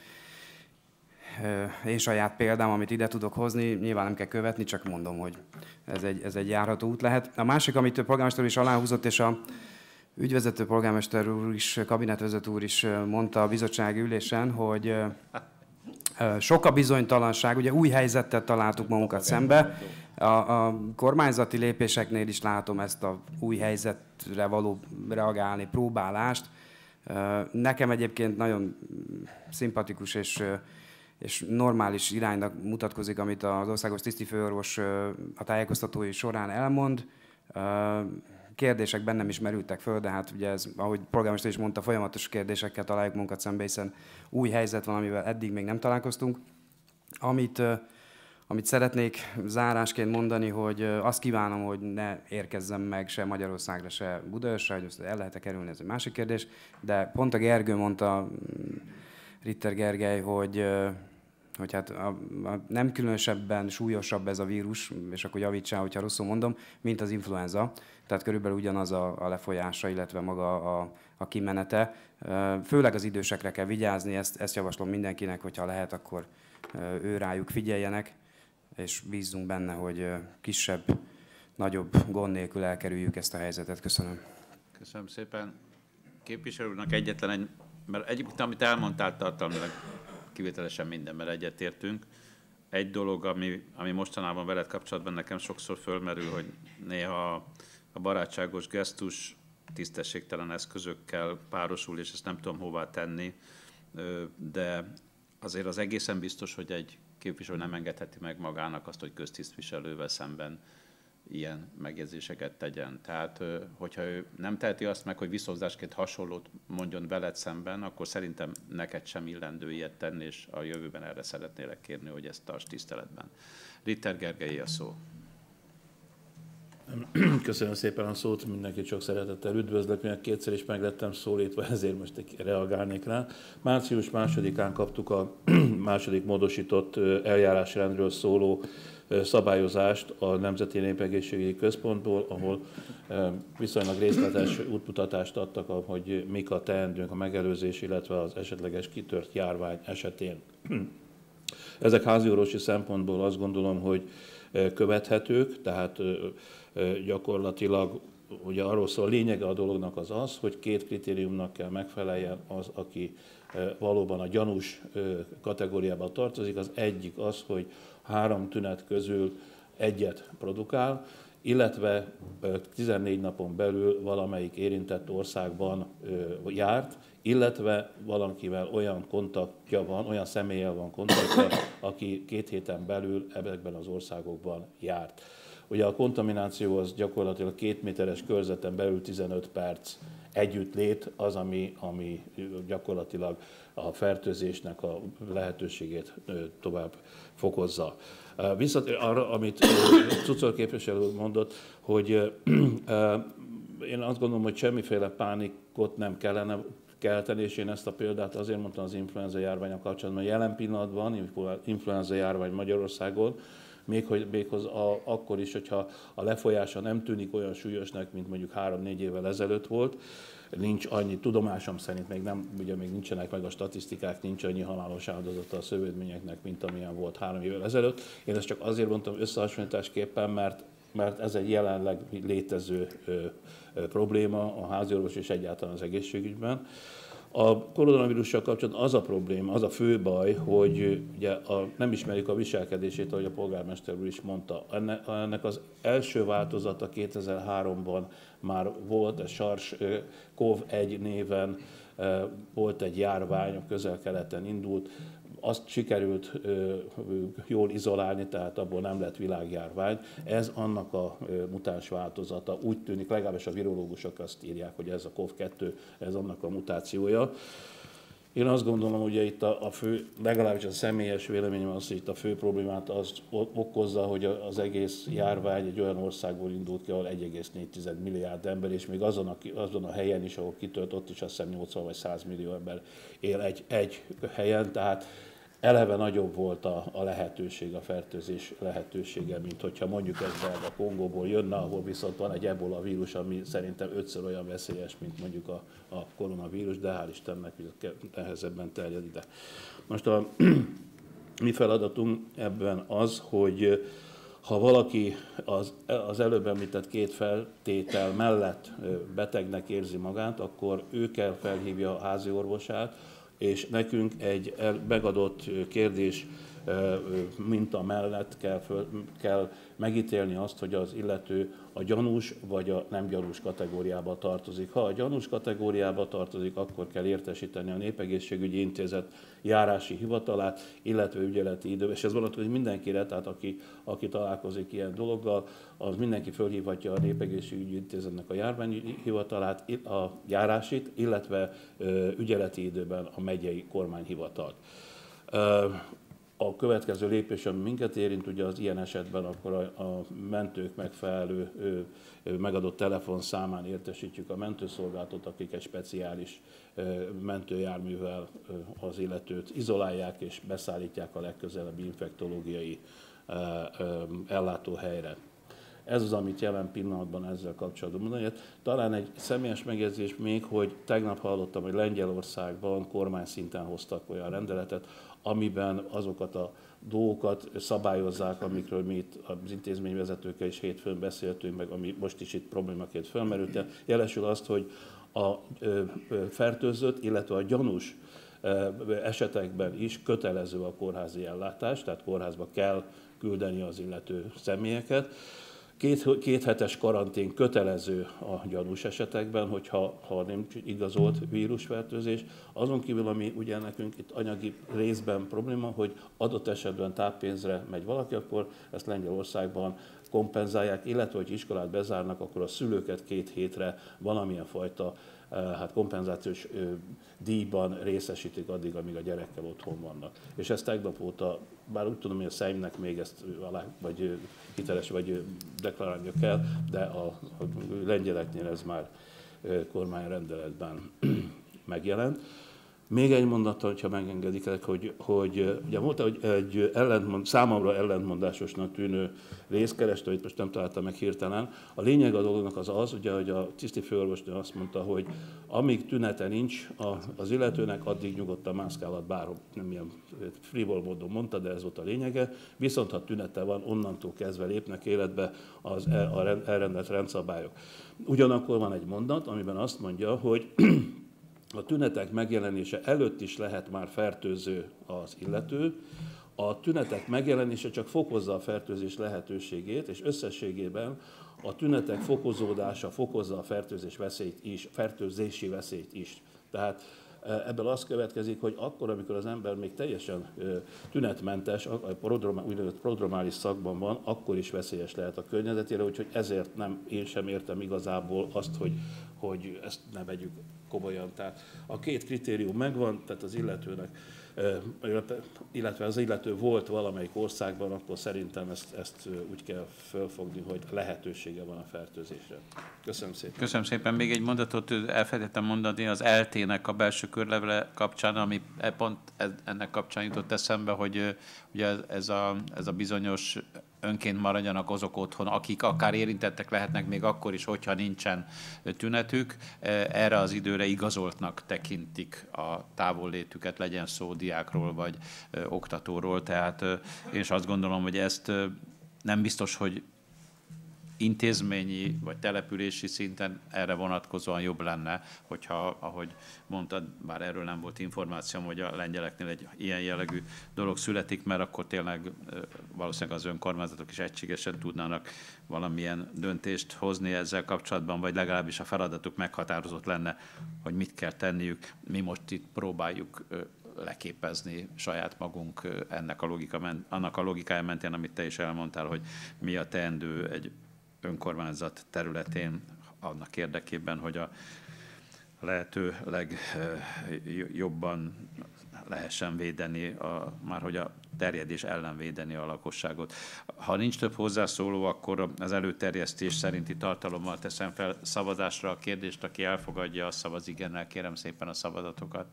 én saját példám, amit ide tudok hozni, nyilván nem kell követni, csak mondom, hogy ez egy, ez egy járható út lehet. A másik, amit a polgármester is aláhúzott, és a ügyvezető polgármester úr is, kabinetvezető úr is mondta a bizottsági ülésen, hogy sok a bizonytalanság, ugye új helyzettel találtuk magunkat szembe. A, a kormányzati lépéseknél is látom ezt a új helyzetre való reagálni, próbálást. Nekem egyébként nagyon szimpatikus és és normális iránynak mutatkozik, amit az országos tisztifőorvos a tájékoztatói során elmond. Kérdések bennem is merültek föl, de hát ugye ez, ahogy polgármester is mondta, folyamatos kérdésekkel találjuk munkat szembe, hiszen új helyzet van, amivel eddig még nem találkoztunk. Amit, amit szeretnék zárásként mondani, hogy azt kívánom, hogy ne érkezzem meg se Magyarországra, se Budaörsre, hogy ezt el lehet-e kerülni, ez egy másik kérdés, de pont a Gergő mondta, Ritter Gergely, hogy, hogy hát a, a nem különösebben súlyosabb ez a vírus, és akkor javítsál, hogyha rosszul mondom, mint az influenza. Tehát körülbelül ugyanaz a, a lefolyása, illetve maga a, a kimenete. Főleg az idősekre kell vigyázni, ezt, ezt javaslom mindenkinek, hogyha lehet, akkor ő rájuk figyeljenek, és bízzunk benne, hogy kisebb, nagyobb gond nélkül elkerüljük ezt a helyzetet. Köszönöm. Köszönöm szépen. Képviselő úrnak egyetlen egy, mert egyébként, amit elmondtál tartalmilag, kivételesen mindenben egyetértünk. Egy dolog, ami, ami mostanában veled kapcsolatban nekem sokszor fölmerül, hogy néha a barátságos gesztus tisztességtelen eszközökkel párosul, és ezt nem tudom hová tenni, de azért az egészen biztos, hogy egy képviselő nem engedheti meg magának azt, hogy köztisztviselővel szemben ilyen megjegyzéseket tegyen. Tehát, hogyha ő nem teheti azt meg, hogy visszahozzásként hasonlót mondjon veled szemben, akkor szerintem neked sem illendő ilyet tenni, és a jövőben erre szeretnélek kérni, hogy ezt tartsd tiszteletben. Ritter Gergely a szó. Köszönöm szépen a szót, mindenkit sok szeretettel üdvözlök, mivel kétszer is meglettem szólítva, ezért most reagálnék rá. Március másodikán kaptuk a második módosított eljárásrendről szóló szabályozást a Nemzeti Népegészségügyi Központból, ahol viszonylag részletes útmutatást adtak, hogy mik a teendőnk a megelőzés, illetve az esetleges kitört járvány esetén. Ezek háziorvosi szempontból azt gondolom, hogy követhetők, tehát gyakorlatilag ugye arról szól, a lényege a dolognak az az, hogy két kritériumnak kell megfeleljen az, aki valóban a gyanús kategóriába tartozik. Az egyik az, hogy három tünet közül egyet produkál, illetve tizennégy napon belül valamelyik érintett országban járt, illetve valakivel olyan kontaktja van, olyan személlyel van kontaktja, aki két héten belül ebben az országokban járt. Ugye a kontamináció az gyakorlatilag két méteres körzeten belül tizenöt perc együttlét az, ami, ami gyakorlatilag a fertőzésnek a lehetőségét tovább fokozza. Viszont arra, amit Cucor képviselő mondott, hogy én azt gondolom, hogy semmiféle pánikot nem kellene kelteni, és én ezt a példát azért mondtam az influenza járvánnyal kapcsolatban, hogy jelen pillanatban influenza járvány Magyarországon, még, hogy, még az a, akkor is, hogyha a lefolyása nem tűnik olyan súlyosnak, mint mondjuk három-négy évvel ezelőtt volt, nincs annyi, tudomásom szerint még nem, ugye még nincsenek meg a statisztikák, nincs annyi halálos áldozata a szövődményeknek, mint amilyen volt három évvel ezelőtt. Én ezt csak azért mondtam összehasonlításképpen, mert, mert ez egy jelenleg létező ö, ö, probléma a háziorvos és egyáltalán az egészségügyben. A koronavírussal kapcsolatban az a probléma, az a fő baj, hogy ugye a, nem ismerjük a viselkedését, ahogy a polgármester úr is mondta. Ennek, ennek az első változata kétezer-háromban már volt, a SARS-CoV egy néven volt egy járvány, a Közel-Keleten indult, azt sikerült jól izolálni, tehát abból nem lett világjárvány. Ez annak a mutáns változata. Úgy tűnik, legalábbis a virológusok azt írják, hogy ez a kov kettő, ez annak a mutációja. Én azt gondolom, hogy itt a, a fő, legalábbis a személyes véleményem az, hogy itt a fő problémát az okozza, hogy az egész járvány egy olyan országból indult ki, ahol egy egész négy milliárd ember, és még azon a, azon a helyen is, ahol kitört, ott is azt hiszem nyolcvan vagy száz millió ember él egy, egy helyen, tehát eleve nagyobb volt a, a lehetőség, a fertőzés lehetősége, mint hogyha mondjuk ez a Kongóból jönne, ahol viszont van egy ebola vírus, ami szerintem ötször olyan veszélyes, mint mondjuk a, a koronavírus, de hál' Istennek, hogy nehezebben terjed ide. Most a mi feladatunk ebben az, hogy ha valaki az, az előbb említett két feltétel mellett betegnek érzi magát, akkor ő kell felhívja a házi orvosát, és nekünk egy megadott kérdés minta mellett kell, föl, kell megítélni azt, hogy az illető a gyanús vagy a nem gyanús kategóriába tartozik. Ha a gyanús kategóriába tartozik, akkor kell értesíteni a Népegészségügyi Intézet járási hivatalát, illetve ügyeleti idő. És ez vonatkozik mindenkire, tehát aki, aki találkozik ilyen dologgal, az mindenki fölhívhatja a Népegészségügyi Intézetnek a járványi hivatalát, a járásit, illetve ügyeleti időben a megyei kormányhivatalt. A következő lépés, ami minket érint, ugye az ilyen esetben akkor a, a mentők megfelelő ö, megadott telefonszámán értesítjük a mentőszolgálatot, akik egy speciális ö, mentőjárművel ö, az illetőt izolálják és beszállítják a legközelebbi infektológiai ö, ö, ellátóhelyre. Ez az, amit jelen pillanatban ezzel kapcsolatban mondani. Talán egy személyes megjegyzés még, hogy tegnap hallottam, hogy Lengyelországban kormány szinten hoztak olyan rendeletet, amiben azokat a dolgokat szabályozzák, amikről mi itt az intézményvezetőkkel is hétfőn beszéltünk, meg ami most is itt problémaként felmerült. Jelesül azt, hogy a fertőzött, illetve a gyanús esetekben is kötelező a kórházi ellátás, tehát kórházba kell küldeni az illető személyeket. Két, két hetes karantén kötelező a gyanús esetekben, hogyha ha nem igazolt vírusfertőzés. Azon kívül, ami ugye nekünk itt anyagi részben probléma, hogy adott esetben táppénzre megy valaki, akkor ezt Lengyelországban kompenzálják, illetve hogy iskolát bezárnak, akkor a szülőket két hétre valamilyen fajta hát kompenzációs díjban részesítik addig, amíg a gyerekkel otthon vannak. És ezt tegnap óta, bár úgy tudom, hogy a Szeimnek még ezt alá, vagy hiteles, vagy deklarálnia kell, de a, a lengyeleknél ez már kormányrendeletben megjelent. Még egy mondattal, ha megengedik, hogy, hogy ugye volt egy, egy ellentmond, számomra ellentmondásosnak tűnő részkereste, amit most nem találtam meg hirtelen. A lényeg a dolognak az az, ugye, hogy a tisztifőorvosnő azt mondta, hogy amíg tünete nincs az illetőnek, addig nyugodtan mászkálhat bárhol, nem ilyen frivol módon mondta, de ez volt a lényege. Viszont ha tünete van, onnantól kezdve lépnek életbe az elrendelt rendszabályok. Ugyanakkor van egy mondat, amiben azt mondja, hogy a tünetek megjelenése előtt is lehet már fertőző az illető, a tünetek megjelenése csak fokozza a fertőzés lehetőségét, és összességében a tünetek fokozódása fokozza a fertőzés veszélyt is, fertőzési veszélyt is. Tehát ebből az következik, hogy akkor, amikor az ember még teljesen tünetmentes, a úgynevezett prodromális szakban van, akkor is veszélyes lehet a környezetére, úgyhogy ezért nem, én sem értem igazából azt, hogy, hogy ezt ne vegyük komolyan. Tehát a két kritérium megvan, tehát az illetőnek, illetve az illető volt valamelyik országban, akkor szerintem ezt, ezt úgy kell felfogni, hogy lehetősége van a fertőzésre. Köszönöm szépen. Köszönöm szépen. Még egy mondatot elfelejtettem mondani az é el té-nek a belső körlevele kapcsán, ami pont ennek kapcsán jutott eszembe, hogy ugye ez a, ez a bizonyos önként maradjanak azok otthon, akik akár érintettek lehetnek még akkor is, hogyha nincsen tünetük. Erre az időre igazoltnak tekintik a távollétüket, legyen szó diákról vagy oktatóról. Tehát én is azt gondolom, hogy ezt nem biztos, hogy intézményi vagy települési szinten erre vonatkozóan jobb lenne, hogyha, ahogy mondtad, bár erről nem volt információm, hogy a lengyeleknél egy ilyen jellegű dolog születik, mert akkor tényleg valószínűleg az önkormányzatok is egységesen tudnának valamilyen döntést hozni ezzel kapcsolatban, vagy legalábbis a feladatuk meghatározott lenne, hogy mit kell tenniük. Mi most itt próbáljuk leképezni saját magunk ennek a logika, annak a logikája mentén, amit te is elmondtál, hogy mi a teendő egy önkormányzat területén annak érdekében, hogy a lehető legjobban lehessen védeni, a, már hogy a terjedés ellen védeni a lakosságot. Ha nincs több hozzászóló, akkor az előterjesztés szerinti tartalommal teszem fel szavazásra a kérdést, aki elfogadja, az szavaz igennel, kérem szépen a szavazatokat.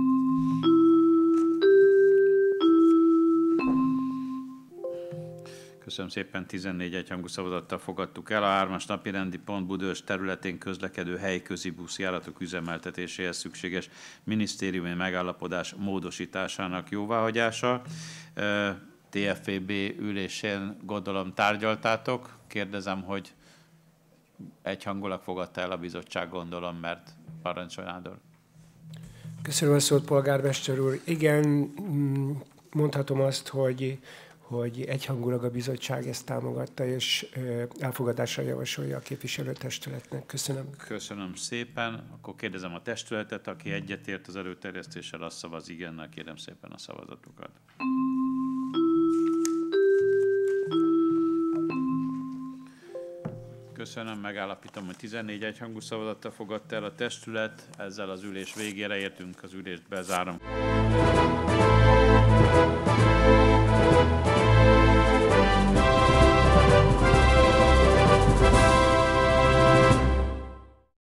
Köszönöm szépen, tizennégy egyhangú szavazattal fogadtuk el. A hármas napi rendi pont Budaörs területén közlekedő helyközi buszjáratok üzemeltetéséhez szükséges minisztériumi megállapodás módosításának jóváhagyása. té ef é bé ülésén gondolom tárgyaltátok. Kérdezem, hogy egyhangulag fogadta el a bizottság, gondolom, mert parancsolj, Nádor. Köszönöm a szót, polgármester úr. Igen, mondhatom azt, hogy hogy egyhangulag a bizottság ezt támogatta, és elfogadásra javasolja a képviselőtestületnek. Köszönöm. Köszönöm szépen. Akkor kérdezem a testületet, aki egyetért az előterjesztéssel, azt szavaz igennel, kérem szépen a szavazatukat. Köszönöm, megállapítom, hogy tizennégy egyhangú szavazattal fogadta el a testület. Ezzel az ülés végére értünk, az ülést bezárom.